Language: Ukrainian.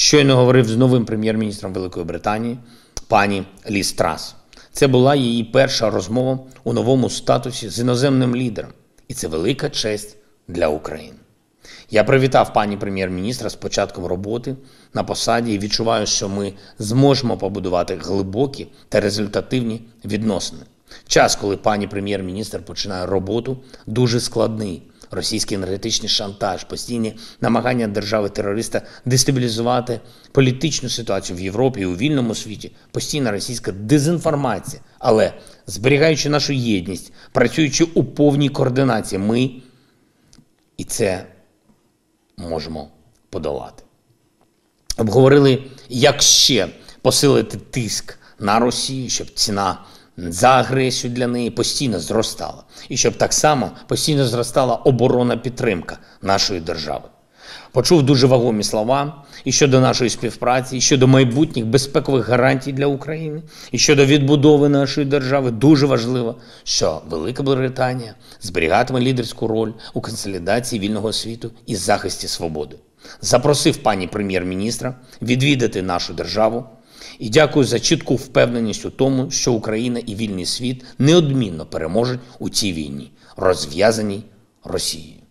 Щойно говорив з новим прем'єр-міністром Великої Британії, пані Ліз Трас. Це була її перша розмова у новому статусі з іноземним лідером. І це велика честь для України. Я привітав пані прем'єр-міністра з початком роботи на посаді і відчуваю, що ми зможемо побудувати глибокі та результативні відносини. Час, коли пані прем'єр-міністр починає роботу, дуже складний. Російський енергетичний шантаж, постійні намагання держави-терориста дестабілізувати політичну ситуацію в Європі і у вільному світі, постійна російська дезінформація. Але, зберігаючи нашу єдність, працюючи у повній координації, ми і це можемо подолати. Обговорили, як ще посилити тиск на Росію, щоб ціна за агресію для неї постійно зростала. І щоб так само постійно зростала оборонна підтримка нашої держави. Почув дуже вагомі слова і щодо нашої співпраці, і щодо майбутніх безпекових гарантій для України, і щодо відбудови нашої держави. Дуже важливо, що Велика Британія зберігатиме лідерську роль у консолідації вільного світу і захисті свободи. Запросив пані прем'єр-міністра відвідати нашу державу і дякую за чітку впевненість у тому, що Україна і вільний світ неодмінно переможуть у цій війні, розв'язаній Росією.